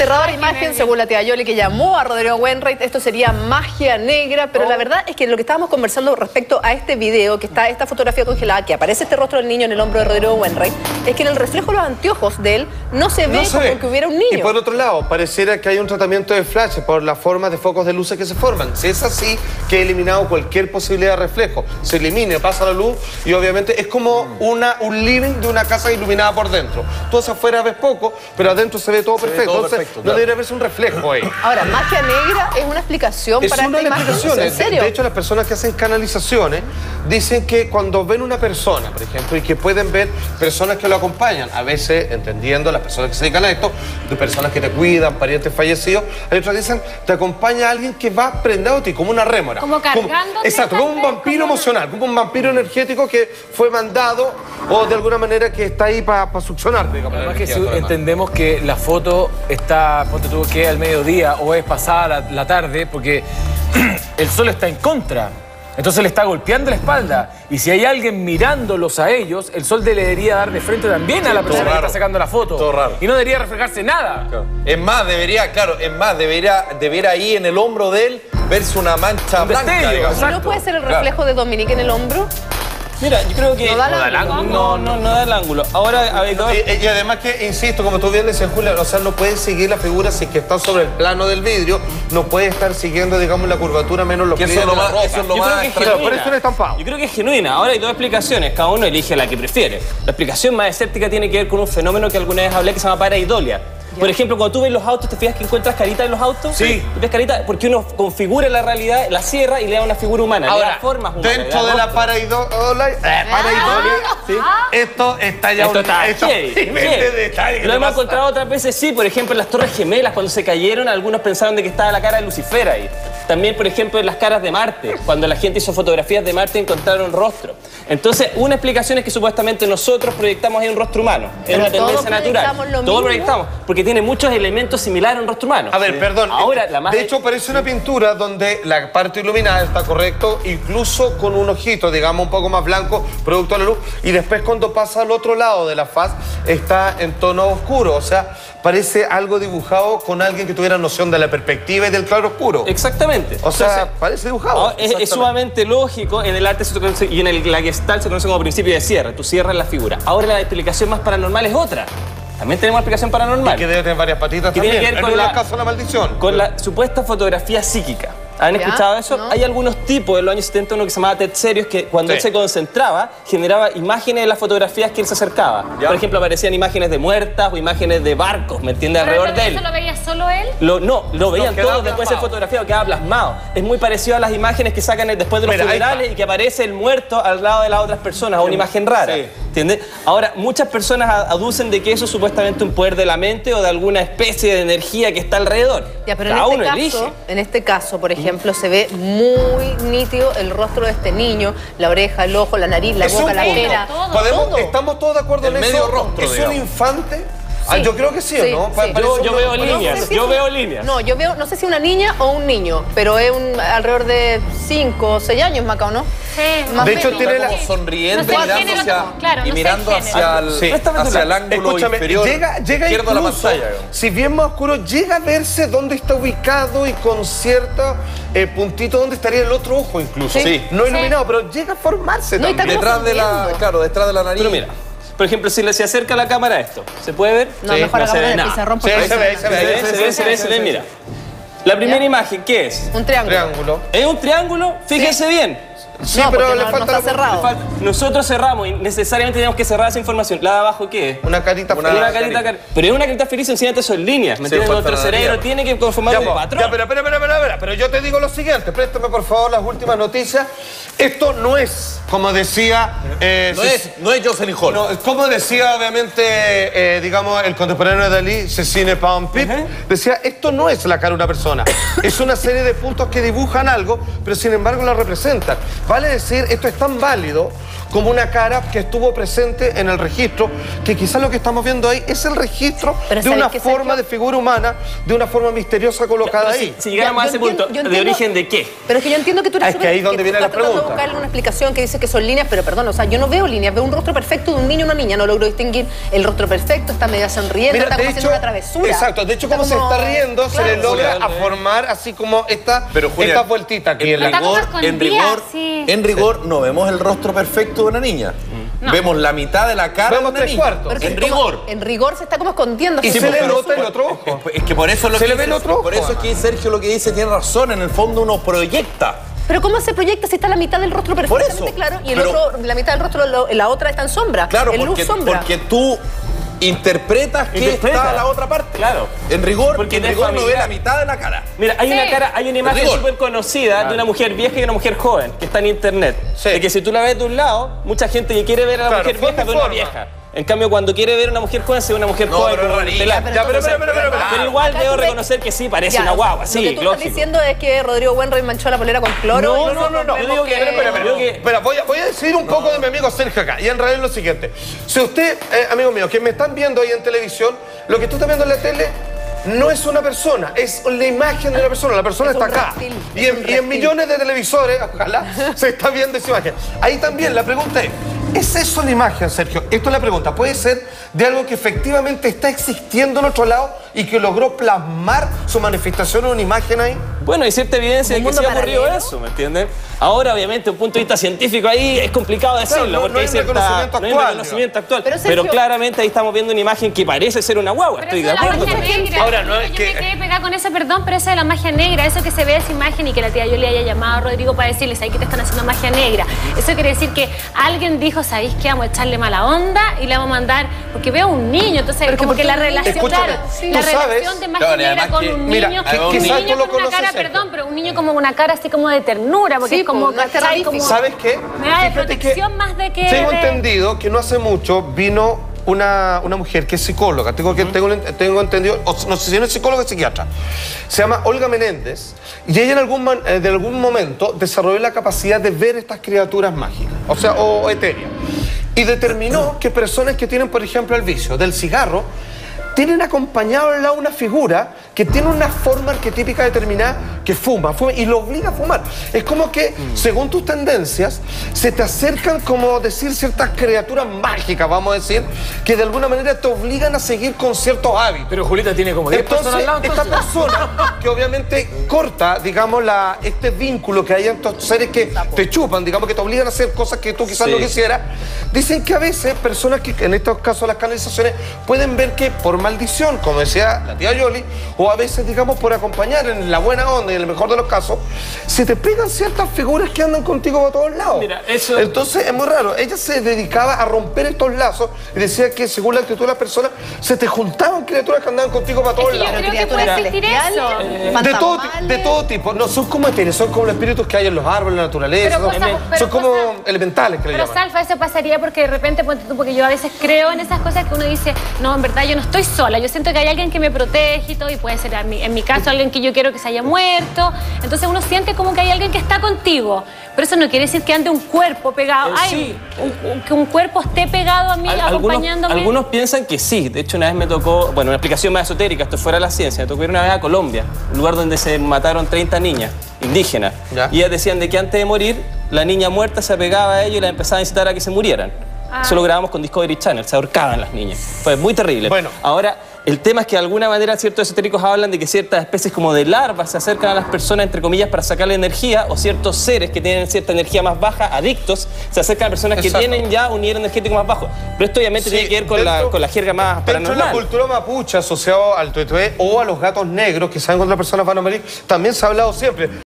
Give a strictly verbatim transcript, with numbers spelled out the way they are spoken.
Aterradora imagen, según la tía Yoli, que llamó a Rodrigo Wainwright. Esto sería magia negra, pero oh. la verdad es que lo que estábamos conversando respecto a este video, que está esta fotografía congelada, que aparece este rostro del niño en el hombro de Rodrigo Wainwright, es que en el reflejo de los anteojos de él no se ve no se como ve. que hubiera un niño. Y por otro lado, pareciera que hay un tratamiento de flash por la forma de focos de luces que se forman. Si es así, que he eliminado cualquier posibilidad de reflejo. Se elimina, pasa la luz y obviamente es como una, un living de una casa iluminada por dentro. Tú hacia afuera ves poco, pero adentro se ve todo se perfecto. Ve todo perfecto. Entonces, claro. no debería verse un reflejo ahí. Ahora, magia negra es una explicación es para una esta de imagen. explicaciones. ¿En serio? De hecho, las personas que hacen canalizaciones dicen que cuando ven una persona, por ejemplo, y que pueden ver personas que lo acompañan, a veces, entendiendo las personas que se dedican a esto, de personas que te cuidan, parientes fallecidos, hay otras que dicen, te acompaña alguien que va prendado a ti, como una rémora. Como cargándote. Exacto, como un vampiro como emocional, como un vampiro energético que fue mandado o de alguna manera que está ahí para pa succionarte, digamos. Además que si entendemos que la foto está, ponte tú que al mediodía o es pasada la, la tarde, porque el sol está en contra. Entonces le está golpeando la espalda. Y si hay alguien mirándolos a ellos, el sol le debería dar de frente también a la persona que está sacando la foto. Todo raro. Y no debería reflejarse nada. Claro. Es más, debería, claro, es más, debería, debería ahí en el hombro de él verse una mancha un blanca. Destello, ¿No puede ser el reflejo claro. de Dominique en el hombro? Mira, yo creo que... ¿No da, no da el ángulo? No, no, no da el ángulo. Ahora, a ver... No, y, y además que, insisto, como tú bien dices, Julia, o sea, no puedes seguir la figura si es que está sobre el plano del vidrio, no puede estar siguiendo, digamos, la curvatura menos los pliegues de la ropa. Eso es lo yo más creo que es genuina. Por eso no es estampado. Yo creo que es genuina. Ahora hay dos explicaciones, cada uno elige la que prefiere. La explicación más escéptica tiene que ver con un fenómeno que alguna vez hablé que se llama pareidolia. Por ejemplo, cuando tú ves los autos, ¿te fijas que encuentras caritas en los autos? Sí. ¿Ves caritas? Porque uno configura la realidad, la cierra y le da una figura humana. Ahora, le da formas humanas. dentro de la pareidolia, eh, pareidolia ¿sí? esto está ya... Esto un, está esto, heavy, sí, heavy. detalle, Lo hemos encontrado otras veces, sí. Por ejemplo, en las Torres Gemelas, cuando se cayeron, algunos pensaron de que estaba la cara de Lucifer ahí. También, por ejemplo, en las caras de Marte. Cuando la gente hizo fotografías de Marte, encontraron rostro. Entonces, una explicación es que supuestamente nosotros proyectamos ahí un rostro humano. Es una tendencia natural. Todos lo proyectamos, porque tiene muchos elementos similares a un rostro humano. A ver, sí. perdón. Ahora, la más de hecho, parece una pintura donde la parte iluminada está correcto, incluso con un ojito, digamos, un poco más blanco, producto de la luz, y después cuando pasa al otro lado de la faz, está en tono oscuro. O sea, parece algo dibujado con alguien que tuviera noción de la perspectiva y del claro oscuro. Exactamente. O sea, Entonces, parece dibujado. Es, es sumamente lógico. En el arte se conoce, y en el, la Gestalt se conoce como principio de cierre. Tú cierras la figura. Ahora la explicación más paranormal es otra. También tenemos explicación paranormal. Y que debe tener varias patitas que también. Tiene que ver con en la, el caso de la maldición. Con la supuesta fotografía psíquica. ¿Han ¿Ya? escuchado eso? ¿No? Hay algunos tipos en los años setenta, uno que se llamaba Ted Serios, que cuando sí. él se concentraba, generaba imágenes de las fotografías que él se acercaba. ¿Ya? Por ejemplo, aparecían imágenes de muertas o imágenes de barcos, ¿me entiendes? Alrededor de él. ¿Eso lo veía solo él? Lo, no, lo veían no, todos después de ser fotografiado, quedaba plasmado. Es muy parecido a las imágenes que sacan después de los Mira, funerales y que aparece el muerto al lado de las otras personas, o una imagen rara. Sí. ¿Entiendes? Ahora, muchas personas aducen de que eso es supuestamente un poder de la mente o de alguna especie de energía que está alrededor. Ya, pero Cada en uno este, elige. caso, en este caso, por ejemplo, se ve muy nítido el rostro de este niño, la oreja, el ojo, la nariz, la Es boca, un la punto. pera. Todo, ¿Podemos, todo. ¿Estamos todos de acuerdo El en medio eso? rostro, ¿Es digamos. un infante? Ah, yo creo que sí, ¿o Sí, no? sí. Pa- parece Yo, yo un- veo no, líneas, sé si yo es veo un- líneas. No, yo veo, no sé si una niña o un niño, pero es un alrededor de cinco o seis años, Macao, ¿no? Sí. Más De hecho, o menos. tiene la- Como sonriente, No sé el mirando género, hacia, claro, y no sé mirando el género. hacia el, Sí. hacia el ángulo Escúchame, inferior llega, llega izquierdo de la incluso, pantalla. digamos. si bien más oscuro, llega a verse dónde está ubicado y con cierto eh, puntito dónde estaría el otro ojo incluso. Sí. No iluminado, pero llega a formarse No, y también. está Detrás de la, confundiendo. claro, detrás de la nariz. Pero mira, por ejemplo, si le se acerca la cámara a esto, ¿se puede ver? No, Sí, mejor no la se ve cámara de nada. pizarrón Sí, porque se ve, se Se ve, se ve, se ve, se ve, mira. La primera ¿Ya? imagen, ¿qué es? un triángulo. Triángulo. Es un triángulo, fíjense bien. Sí, no, pero porque le no, falta no está la- cerrado. Falta- Nosotros cerramos y necesariamente tenemos que cerrar esa información. La de abajo, ¿qué es? Una carita Una- feliz. Una carita, car- pero es una carita feliz, sencillamente son líneas, ¿me Sí, entiendes? falta Nuestro la cerebro nariz. tiene que conformar Ya, un po, patrón. ya, pero, pero, pero, pero, pero, pero yo te digo lo siguiente, préstame por favor las últimas noticias. Esto no es, como decía... eh, No si- es, no es Jocelyn Hall. No, como decía obviamente, eh, digamos, el contemporáneo de Dalí, Cecine Pampit, Ajá. decía, esto no es la cara de una persona, es una serie de puntos que dibujan algo, pero sin embargo la representan. Vale decir, esto es tan válido como una cara que estuvo presente en el registro, que quizás lo que estamos viendo ahí es el registro Pero de una que, forma Sergio? de figura humana, de una forma misteriosa colocada Ya, ahí. Si, si llegáramos Ya, a ese yo entiendo- punto, yo ¿de entiendo- origen de qué? Pero es que yo entiendo que tú eres Ah, es que súper- ahí es donde tú viene la estás tratando de pregunta. buscarle una explicación que dice que son líneas, pero perdón, o sea, yo no veo líneas, veo un rostro perfecto de un niño y una niña, no logro distinguir el rostro perfecto, está media sonriendo, Mira, está de como haciendo hecho, una travesura. exacto, de hecho Está como se como- está riendo, se le Claro. logra Julia, a formar así como esta, Pero, Julia, esta vueltita aquí. En en la- Está como rigor, en escondida, rigor, sí. en rigor no vemos el rostro perfecto de una niña. Vemos la mitad de la cara Vemos de una tres niña. cuartos. Pero es En que como- rigor. En rigor se está como escondiendo. Y así se como- le pero nota el por- otro ojo. Es que por eso lo Se que le ve el dice- otro ojo, Por eso es además. que Sergio lo que dice tiene razón. En el fondo uno proyecta. Pero ¿cómo se proyecta si está la mitad del rostro perfectamente eso. claro y el Pero- otro, la mitad del rostro, lo- la otra está en sombra? Claro, en porque, luz sombra. porque tú interpretas que Interpreta. está la otra parte. Claro. En rigor, Porque en te es rigor no ve familiar. la mitad de la cara. Mira, hay Sí. una cara, hay una imagen rigor. súper conocida de una mujer vieja y una mujer joven que está en internet. Sí. De que si tú la ves de un lado, mucha gente que quiere ver a la Claro, mujer forma vieja y ve una forma. vieja. En cambio, cuando quiere ver a una mujer joven, se ve una mujer No, joven. pero con es rarilla. pelazo. Ya, pero, pero, pero, pero, pero. Pero igual Acá debo tú ves- reconocer que sí, parece Ya, una guagua, sí, Lo que tú lógico. estás diciendo es que Rodrigo Wainwright manchó la polera con cloro. No, y no, no, no. vemos Yo digo que- que- espera, espera, Pero, que- espera, voy a, voy a decir un poco de mi amigo Sergio acá. Y en realidad es lo siguiente. Si usted, eh, amigo mío, que me están viendo ahí en televisión, lo que tú estás viendo en la tele no es una persona, es la imagen de una persona. La persona Es está un acá. reptil, Y es en, un y en reptil. millones de televisores, ojalá, se está viendo esa imagen. Ahí también la pregunta es, ¿es eso la imagen, Sergio? Esto es la pregunta. ¿Puede ser de algo que efectivamente está existiendo en otro lado y que logró plasmar su manifestación en una imagen ahí? Bueno, hay cierta evidencia de ¿Un que sí mundo ha ocurrido paralelo? eso, ¿me entienden? Ahora, obviamente, desde un punto de vista científico ahí es complicado decirlo, no- porque no hay hay cierta- reconocimiento no hay actual, reconocimiento actual. Pero, Pero, Sergio- claramente ahí estamos viendo una imagen que parece ser una guagua, Pero estoy eso de de la acuerdo. magia con eso. negra. Ahora, no es yo que- me quedé pegada con eso, perdón, pero eso de la magia negra, eso que se ve esa imagen y que la tía Yoli haya llamado a Rodrigo para decirles ahí que te están haciendo magia negra. Eso quiere decir que alguien dijo, ¿sabéis qué? Vamos a echarle mala onda y le vamos a mandar, porque veo un niño, entonces Pero que como ¿por que qué la un niño? relación, Escúchame, claro, sí. la tú sabes- relación de magia Claro, y negra además con que- un mira, niño, que un quizás niño tú lo con una conoces, cara, Sergio. perdón, pero un niño como una cara así como de ternura, porque Sí, es como, pues, no es ¿cachai? terrorífico. Como- ¿Sabes qué? Me da de Fíjate protección más de que Tengo de- entendido que no hace mucho vino una, una mujer que es psicóloga. Tengo, que, tengo, tengo entendido, o no sé si no es psicóloga o psiquiatra. Se llama Olga Menéndez. Y ella en algún, man- eh, de algún momento desarrolló la capacidad de ver estas criaturas mágicas, o sea, o, o etéreas. Y determinó que personas que tienen, por ejemplo, el vicio del cigarro, tienen acompañado al lado una figura que tiene una forma arquetípica determinada que fuma, fuma y lo obliga a fumar. Es como que, según tus tendencias, se te acercan como decir ciertas criaturas mágicas, vamos a decir, que de alguna manera te obligan a seguir con ciertos hábitos. Pero Julita tiene como diez personas Entonces, al lado, esta entonces. persona que obviamente corta, digamos, la, este vínculo que hay entre estos seres que te chupan, digamos, que te obligan a hacer cosas que tú quizás Sí. no quisieras, dicen que a veces personas que, en estos casos las canalizaciones, pueden ver que por maldición, como decía la tía Yoli, o a veces, digamos, por acompañar en la buena onda y en el mejor de los casos, se te pegan ciertas figuras que andan contigo a todos lados. Mira, eso- Entonces es muy raro. Ella se dedicaba a romper estos lazos y decía que según la actitud de las personas, se te juntaban criaturas que andaban contigo para todos que yo lados. creo que criaturas puede existir eso. celestiales, De todo, ti- fantasmales. de todo tipo. No, son como etéreos, son como los espíritus que hay en los árboles, en la naturaleza. Pero son cosas- pero son como cosas- elementales que le Pero llaman. Salfa, eso pasaría porque de repente, ponte tú, porque yo a veces creo en esas cosas que uno dice, no, en verdad yo no estoy sola, yo siento que hay alguien que me protege y todo, y puede ser en mi, en mi caso alguien que yo quiero que se haya muerto, entonces uno siente como que hay alguien que está contigo, pero eso no quiere decir que ande un cuerpo pegado, Eh, ay, sí. un- un- que un cuerpo esté pegado a mí, Al- algunos, acompañándome. algunos piensan que sí. De hecho, una vez me tocó, bueno, una explicación más esotérica, esto fuera la ciencia, me tocó ir una vez a Colombia, un lugar donde se mataron treinta niñas indígenas. Ya. Y ellas decían de que antes de morir, la niña muerta se apegaba a ellos y las empezaba a incitar a que se murieran. Ah. Eso lo grabamos con Discovery Channel, se ahorcaban las niñas. Fue muy terrible. Bueno. Ahora, el tema es que de alguna manera ciertos esotéricos hablan de que ciertas especies como de larvas se acercan a las personas, entre comillas, para sacarle energía, o ciertos seres que tienen cierta energía más baja, adictos, se acercan a personas Exacto. que tienen ya un nivel energético más bajo. Pero esto obviamente Sí, tiene que ver con, la, dentro- con la jerga más Dentro de la paranormal. cultura mapuche asociado al tuetué o a los gatos negros que saben cuando las personas van a morir, también se ha hablado siempre.